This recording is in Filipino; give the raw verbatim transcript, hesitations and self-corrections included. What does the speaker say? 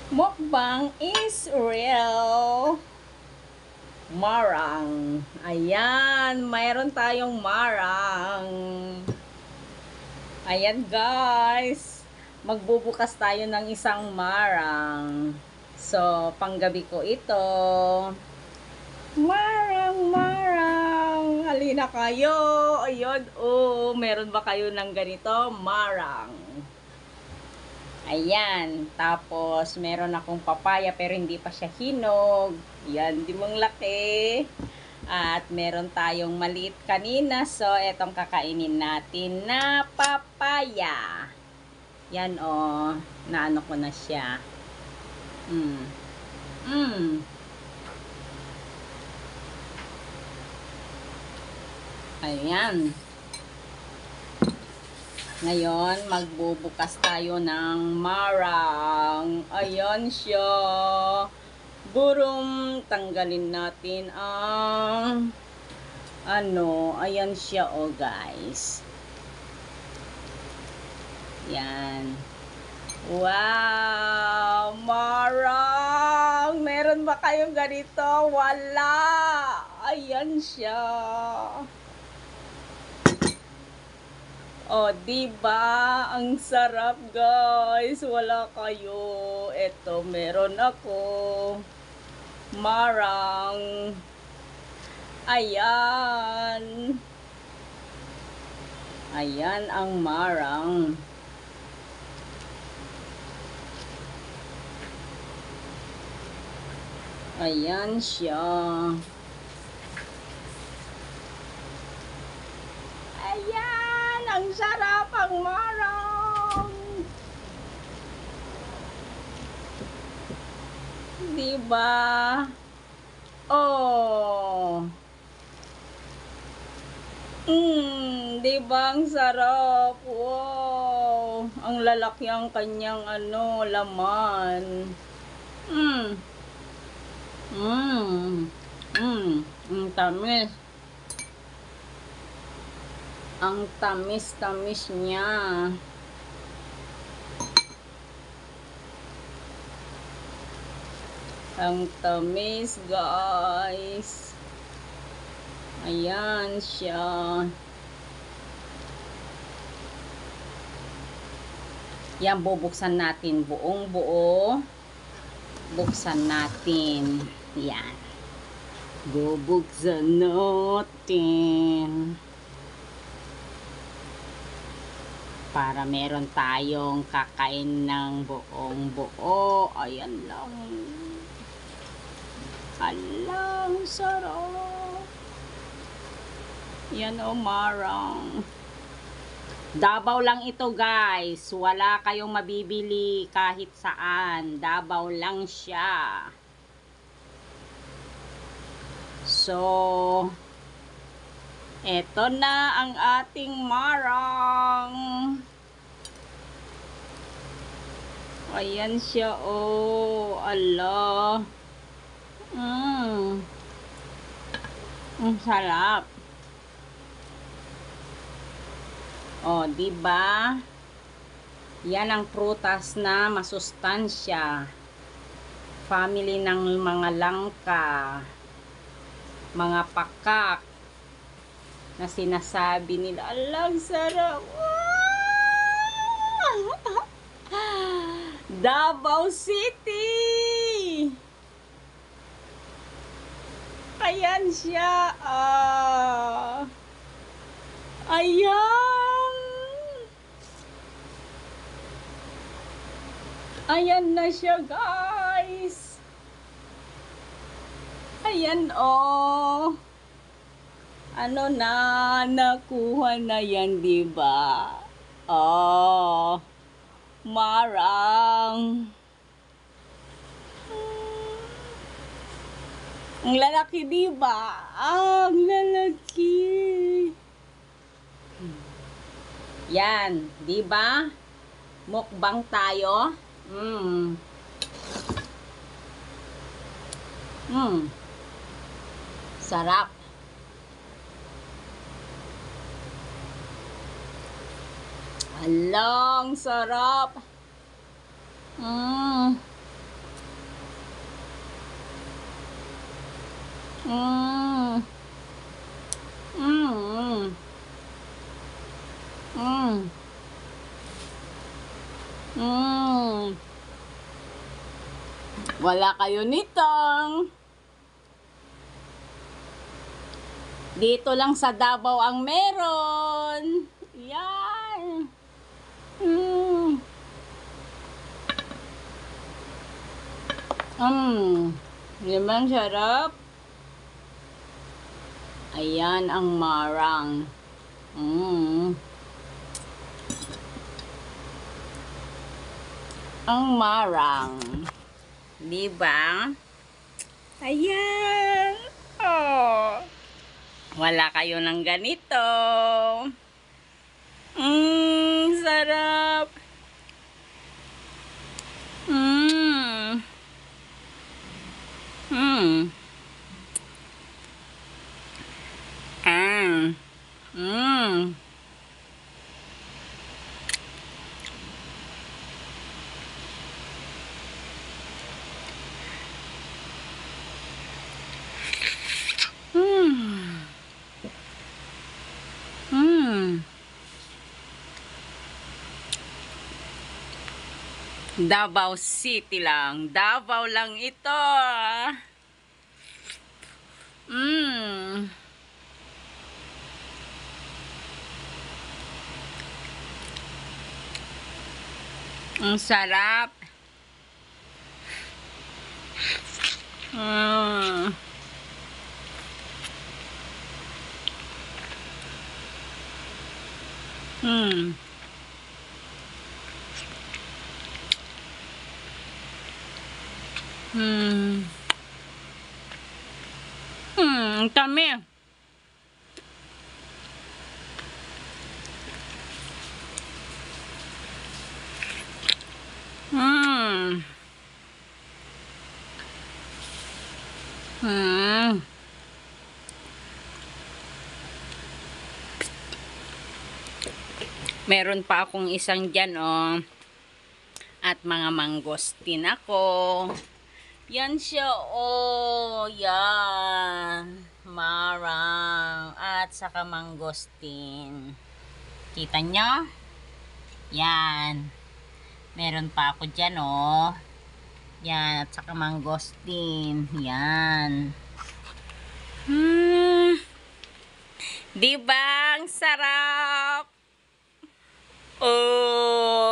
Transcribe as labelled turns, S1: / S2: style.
S1: Mukbang is real. Marang. Ayan, mayroon tayong marang. Ayan guys, magbubukas tayo ng isang marang. So, panggabi ko ito. Marang, marang. Halina kayo. Ayun, oh, meron ba kayo ng ganito? Marang. Ayan. Tapos, meron akong papaya pero hindi pa siya hinog. Yan, di mong laki. At meron tayong maliit kanina. So, etong kakainin natin na papaya. Yan, oh. Naano ko na siya. Mm. Mm. Ayan. Ngayon, magbubukas tayo ng marang. Ayan siya. Burum, tanggalin natin ang ano, ayan siya oh guys. Yan. Wow, marang. Meron ba kayong ganito? Wala. Ayan siya. Oh, diba? Ang sarap, guys. Wala kayo. Eto, meron ako. Marang. Ayan. Ayan ang marang. Ayan siya. Ayan. Ang sarap ang marang. Diba? Oh. Mm, diba ang sarap? Wow. Ang lalaki ang kanyang ano, laman. Mm. Mm. Mm. Ang tamis. Ang tamis-tamis niya. Ang tamis, guys. Ayan siya. Yan, bubuksan natin. Buong buo. Buksan natin. Yan. Bubuksan natin. Para meron tayong kakain ng buong buo. Ayan lang. Alang sarap. Yan o, marang. Davao lang ito guys. Wala kayong mabibili kahit saan. Davao lang siya. So, eto na ang ating marang. Ayan siya oh. Ala. Mm. Ang sarap. Oh, di ba? Yan ang prutas na masustansya. Family ng mga langka, mga pakak na sinasabi nila, alang sarap. Davao City. Ayan siya. Ah. Ayan. Ayan na siya, guys. Ayan, oh. Ano na, nakuha na yan, diba? Oh. Marang. Ang lalaki, diba? Ah, ang lalaki. Yan, diba? Mukbang tayo. Mm. Mm. Sarap. Alang sarap. Mm. Mm. Mm. Mm. Mm. Wala kayo nitong. Dito lang sa Davao ang meron. Yan. Mm. Mm. Yan bang sarap? Ayan ang marang. Mm. Ang marang. Diba? Ayan. Oh. Wala kayo ng ganito. Mmm, sarap. Mmm. Mmm. Ah. Mmm. Mmm. Mmm. Davao City lang. Davao lang ito. Mmm. Ang sarap. Mmm. Mmm. Hmm. Hmm, ang dami. Hmm. Hmm. Meron pa akong isang dyan, oh. At mga mangosteen ako. Yan siya, oh. Yan. Marang. At saka mangosteen. Kita nyo? Yan. Meron pa ako dyan, oh. Yan. At saka mangosteen. Yan. Hmm. Diba? Ang sarap. Oh.